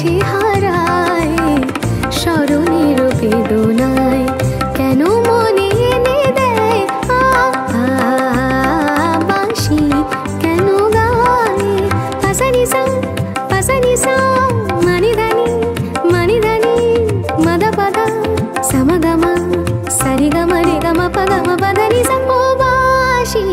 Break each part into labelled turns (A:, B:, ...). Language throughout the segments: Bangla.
A: গেছে হারায় স্মরণের বেদনায় কেন মনে এনে দেয় বাঁশি কেন গায় পাসানিসা মানিদানি মাদা পাদা সামাগামা সারিগামা রেগামা পাগামা পাদানিসা ও বাঁশি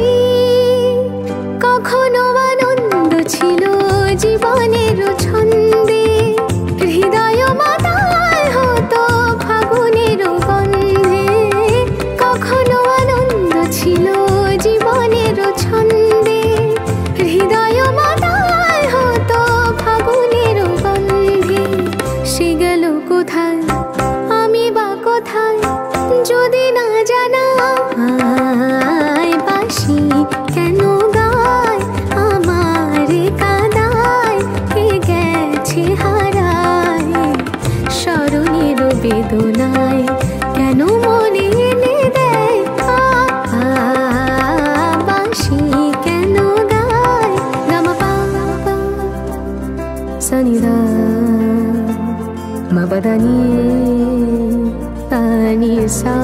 A: কখনো আনন্দ ছিল জীবনের ছন্দে হৃদয় মাতাল হতো ফাগুনের গন্ধে কখনো আনন্দ ছিল জীবনের ছন্দে হৃদয় মাতাল হতো ফাগুনের গন্ধে সে গেল কোথায় আমি বা কোথায় যদি না জানা বাঁশি কেন গায় আমার কাদায় কে গেছে হারায় স্মরণের বেদনায় কেন মনে এনে দেয় বাঁশি কেন গায় গামা পা সনিদা মাবাদানি তানি সা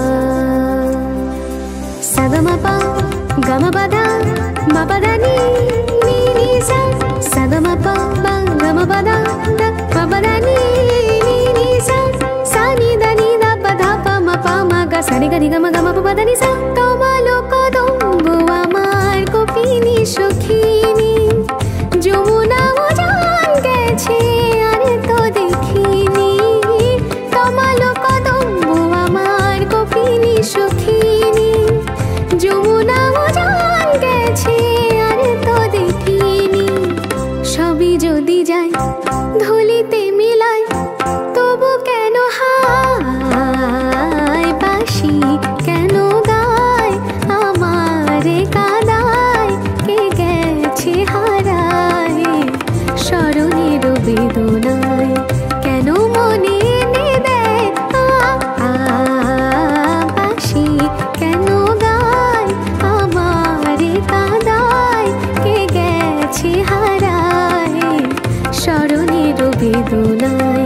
A: সাগমপা গমপদা মপদানি নি সা সাগমপা গমপদা মপদানি নি সা সানি দানি দা পদা পা মপা মগা সানি গনি গম গম পদানি সা তোমালো কদম্ব আমার কপিনি সখিনী যমুনা উজান গেছে আর তো দেখিনি তোমালো কদম্ব আমার কপিনি সখিনী যমুনা উজান গেছে আর তো দেখিনি সবই যদি যাই ধুলিতে মিলাই তবু কেন হায় বাঁশি কেন গায় আমার কাদায় কে গেছে হারায় স্মরণের বেদনায় কেন মনে এনে দেয় বাঁশি কেন গায় আমার কাদায় কে গেছে হারায় স্মরণের বেদনায়